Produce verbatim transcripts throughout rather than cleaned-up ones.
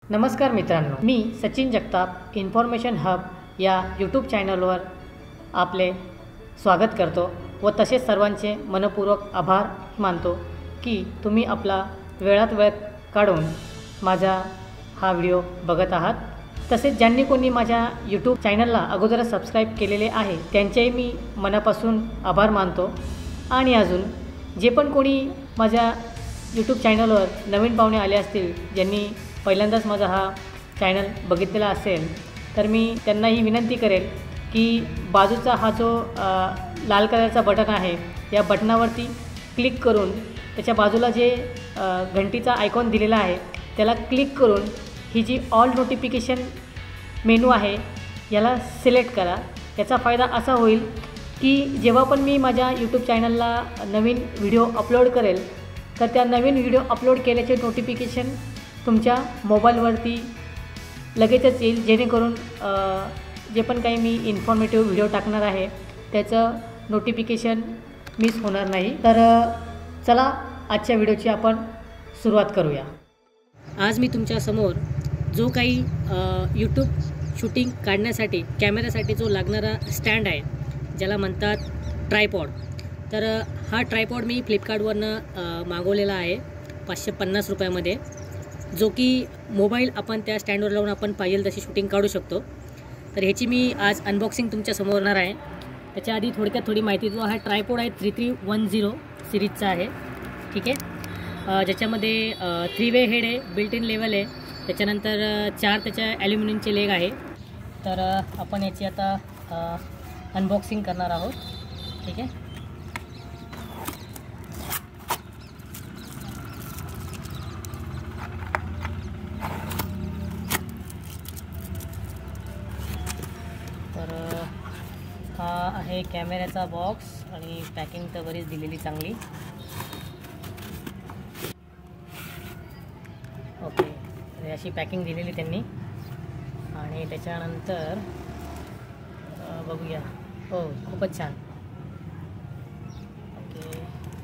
नमस्कार मित्रांनो, मी सचिन जगताप इन्फॉर्मेशन हब या यूट्यूब चॅनलवर आपले स्वागत करतो व तसेच सर्वांचे मनपूर्वक आभार मानतो की तुम्ही आपला वेळात वेळ काढून माझा हा व्हिडिओ बघत आहात। तसेच ज्यांनी कोणी माझ्या यूट्यूब चॅनलला अगोदर सबस्क्राईब केलेले आहे त्यांचेही मी मनापासून आभार मानतो। आणि अजून जे पण कोणी माझ्या यूट्यूब चॅनलवर नवीन पाहुणे आले असतील, ज्यांनी पहिल्यांदाच माझा हा चॅनल बघितलेला असेल, तर मी त्यांनाही विनंती करेल की बाजूचा हा जो लाल कलरचा बटन आहे या बटनावरती क्लिक करून त्याच्या बाजूला जे घंटीचा आयकॉन दिलेला आहे त्याला क्लिक करून ही जी ऑल नोटिफिकेशन मेनू आहे याला सिलेक्ट करा। याचा फायदा असा होईल की जेव्हा पण मी माझ्या यूट्यूब चॅनलला नवीन व्हिडिओ अपलोड करेल तर त्या नवीन व्हिडिओ अपलोड केल्याचे नोटिफिकेशन तुमच्या मोबाईलवरती लगेचच येईल, जेणेकरून जे पण काही मी इन्फॉर्मेटिव्ह व्हिडिओ टाकणार आहे त्याचं नोटिफिकेशन मिस होणार नाही। तर चला आजच्या व्हिडिओची आपण सुरुवात करूया। आज मी तुमच्यासमोर जो काही यूट्यूब शूटिंग काढण्यासाठी कॅमेऱ्यासाठी जो लागणारा स्टँड आहे, ज्याला म्हणतात ट्रायपॉड, तर हा ट्रायपॉड मी फ्लिपकार्टवरनं मागवलेला आहे पाचशे पन्नास रुपयामध्ये, जो की मोबाईल आपण त्या स्टँडवर लावून आपण पाहिजे तशी शूटिंग काढू शकतो। तर ह्याची मी आज अनबॉक्सिंग तुमच्यासमोर होणार आहे। त्याच्या आधी थोडक्यात थोडी माहिती, जो हा ट्रायपॉड आहे थ्री थ्री वन झिरो सिरीजचा आहे, ठीक आहे। ज्याच्यामध्ये थ्री वे हेड आहे, बिल्ट इन लेवल आहे, त्याच्यानंतर चार त्याच्या ॲल्युमिनियमचे लेग आहे। तर आपण याची आता अनबॉक्सिंग करणार आहोत, ठीक आहे। तर हा आहे कॅमेऱ्याचा बॉक्स आणि पॅकिंग तर बरीच दिलेली चांगली। ओके, तर अशी पॅकिंग दिलेली त्यांनी। आणि त्याच्यानंतर बघूया, हो खूपच छान। ओके,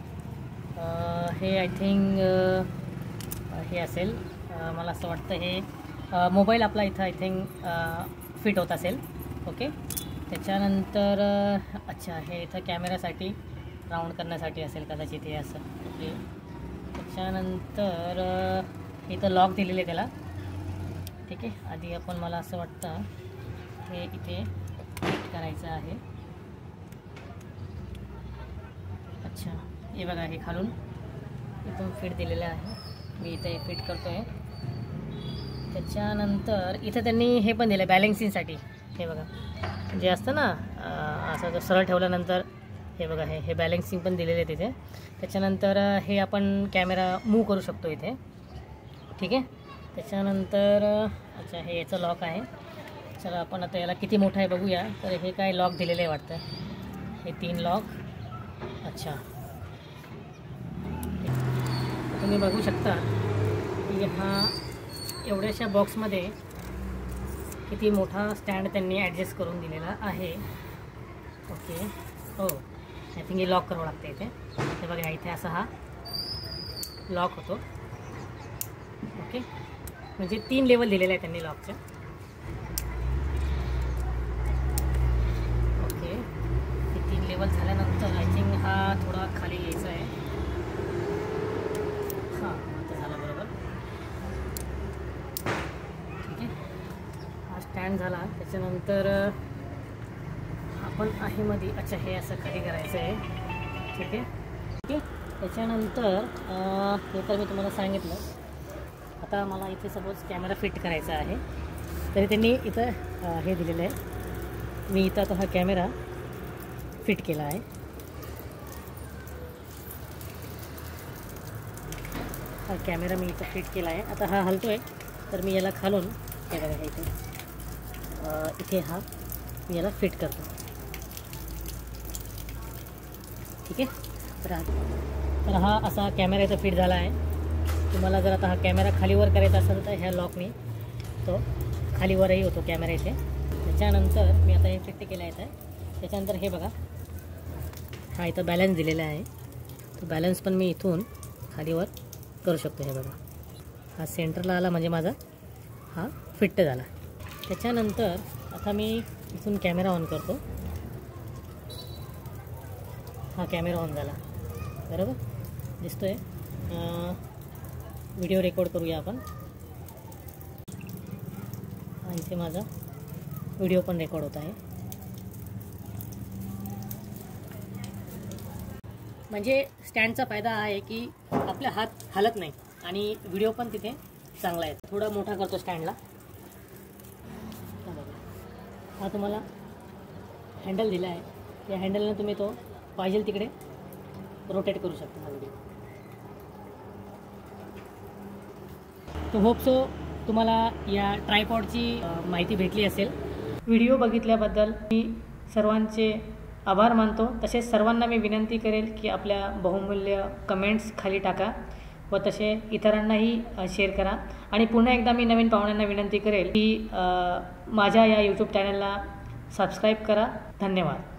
हे आय थिंक हे असेल, मला असं वाटतं हे मोबाईल आपला इथं आय थिंक फिट होत असेल। ओके, त्याच्यानंतर अच्छा हे इथं कॅमेऱ्यासाठी राऊंड करण्यासाठी असेल कदाचित हे असं। ओके, त्याच्यानंतर इथं लॉक दिलेले आहे त्याला, ठीक आहे। आधी आपण, मला असं वाटतं हे इथे फिट करायचं आहे। अच्छा, हे बघा, हे खालून इथून फिट दिलेलं आहे, मी इथे फिट करतो आहे। त्याच्यानंतर इथं त्यांनी हे पण दिलं बॅलेन्सिंगसाठी, हे बघा जे असतं ना असं जर सरळ ठेवल्यानंतर हे बघा हे हे बॅलेन्सिंग पण दिलेले आहे तिथे। त्याच्यानंतर हे आपण कॅमेरा मूव करू शकतो इथे, ठीक आहे। त्याच्यानंतर अच्छा हे याचं लॉक आहे। चला आपण आता याला किती मोठं आहे बघूया। तर हे काय लॉक दिलेलं आहे वाटतं, हे तीन लॉक। अच्छा, तुम्ही बघू शकता की हा एवढ्याशा बॉक्समध्ये किती मोठा स्टँड त्यांनी ॲडजस्ट करून दिलेला आहे। ओके, हो आय थिंक हे लॉक करावं लागतं इथे, हे बघा इथे असा हा लॉक होतो। ओके, म्हणजे तीन लेवल दिलेले आहे त्यांनी लॉकच्या। ओके, हे तीन लेवल झाल्यानंतर आय थिंक हा थोडा खाली यायचा आहे। हां, आता झाला बरोबर, ठीक आहे। हा स्टँड झाला। त्याच्यानंतर आपण आहे मध्ये, अच्छा हे असं खाली करायचं आहे, ठीक आहे। ओके, त्याच्यानंतर हे तर मी तुम्हाला सांगितलं। आता मला इथे सपोज कॅमेरा फिट करायचा आहे, तरी त्यांनी इथं हे दिलेलं आहे। मी इथं आता हा कॅमेरा फिट केला आहे। हा कॅमेरा मी इथं फिट केला आहे। आता हा हलतो आहे, तर मी याला खालून हे बघा हे इथे इथे हा मी याला फिट करतो, ठीक आहे। तर तर हा असा कॅमेरा इथं फिट झाला आहे। तुम्हाला जर आता हा कॅमेरा खालीवर करायचा असेल तर ह्या लॉकने तो खालीवरही होतो कॅमेरा इथे। त्याच्यानंतर मी आता हे फिट केलं आहे। त्याच्यानंतर हे बघा हा इथं बॅलन्स दिलेला आहे, तो बॅलन्स पण मी इथून खालीवर करू शकतो। हे बघा हा सेंटरला आला म्हणजे माझा हा फिट्ट झाला. त्याच्यानंतर आता मी इथून कॅमेरा ऑन करतो. हा कॅमेरा ऑन झाला, बरोबर दिसतोय. व्हिडिओ रेकॉर्ड करूया आपण. हा इथे माझा व्हिडिओ पण रेकॉर्ड होत आहे. म्हणजे स्टँडचा फायदा हा आहे की आपला हात हलत नाही आणि व्हिडिओ पण तिथे चांगला आहे. थोडा मोठा करतो स्टँडला. हा तुम्हाला हँडल दिला आहे. या हँडलने तुम्ही तो पाहिजे तिकडे रोटेट करू शकता हा व्हिडिओ. तो होप सो तुम्हाला या ट्रायपॉडची माहिती भेटली असेल. व्हिडिओ बघितल्याबद्दल मी सर्वांचे आभार मानतो. तसेच सर्वांना मी विनंती करेल की आपल्या बहुमूल्य कमेंट्स खाली टाका व तसे इतरांनाही शेअर करा. आणि पुन्हा एकदा मी नवीन पाहुण्यांना विनंती करेल की माझ्या या यूट्यूब चॅनलला सबस्क्राईब करा. धन्यवाद.